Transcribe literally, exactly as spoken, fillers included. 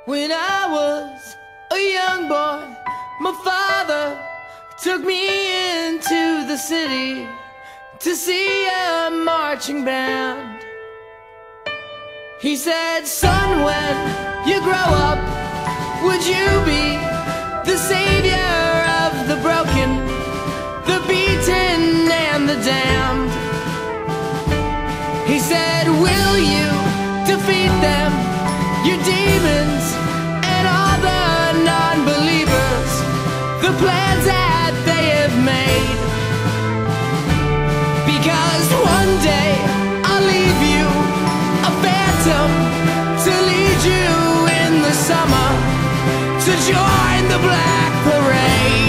When I was a young boy, my father took me into the city to see a marching band. He said, son, when you grow up, would you be the savior of the broken, the beaten and the damned? He said, will you defeat them, your demons and all the non-believers, the plans that they have made? Because one day I'll leave you a phantom to lead you in the summer to join the Black Parade.